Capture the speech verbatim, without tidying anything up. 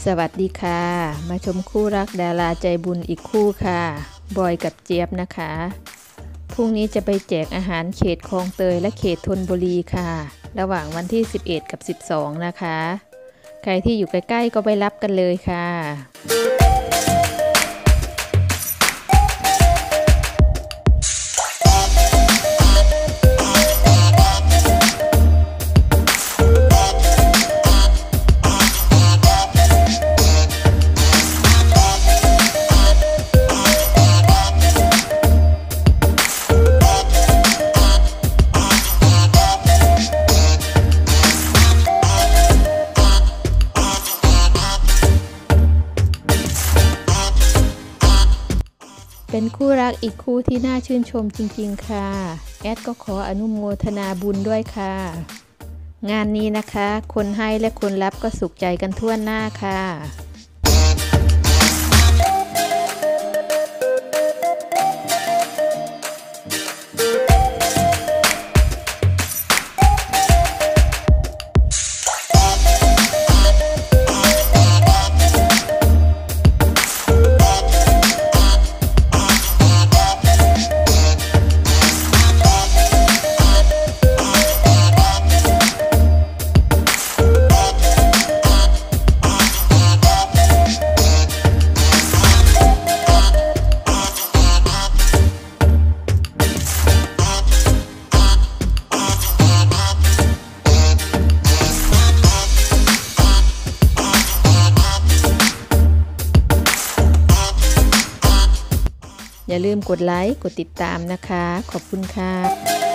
สวัสดีค่ะมาชมคู่รักดาราใจบุญอีกคู่ค่ะบอยกับเจี๊ยบนะคะพรุ่งนี้จะไปแจกอาหารเขตคลองเตยและเขตธนบุรีค่ะระหว่างวันที่สิบเอ็ดกับสิบสองนะคะใครที่อยู่ใกล้ๆก็ไปรับกันเลยค่ะเป็นคู่รักอีกคู่ที่น่าชื่นชมจริงๆค่ะแอดก็ขออนุโมทนาบุญด้วยค่ะงานนี้นะคะคนให้และคนรับก็สุขใจกันทั่วหน้าค่ะอย่าลืมกดไลค์กดติดตามนะคะขอบคุณค่ะ